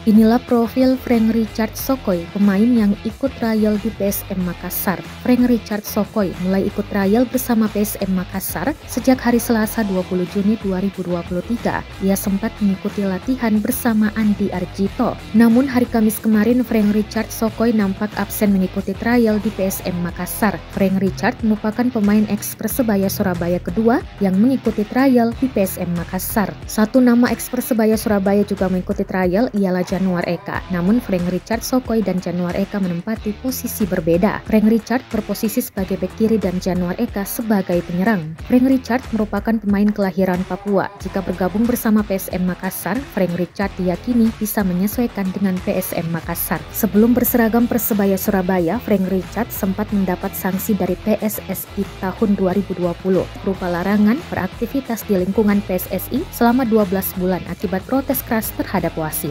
Inilah profil Frank Richard Sokoy, pemain yang ikut trial di PSM Makassar. Frank Richard Sokoy mulai ikut trial bersama PSM Makassar sejak hari Selasa 20 Juni 2023. Ia sempat mengikuti latihan bersama Andi Arjito. Namun hari Kamis kemarin Frank Richard Sokoy nampak absen mengikuti trial di PSM Makassar. Frank Richard merupakan pemain ex Persebaya Surabaya kedua yang mengikuti trial di PSM Makassar. Satu nama ex Persebaya Surabaya juga mengikuti trial ialah Januar Eka. Namun Frank Richard Sokoy dan Januar Eka menempati posisi berbeda. Frank Richard berposisi sebagai bek kiri dan Januar Eka sebagai penyerang. Frank Richard merupakan pemain kelahiran Papua. Jika bergabung bersama PSM Makassar, Frank Richard diyakini bisa menyesuaikan dengan PSM Makassar. Sebelum berseragam Persebaya Surabaya, Frank Richard sempat mendapat sanksi dari PSSI tahun 2020 berupa larangan beraktivitas di lingkungan PSSI selama 12 bulan akibat protes keras terhadap wasit.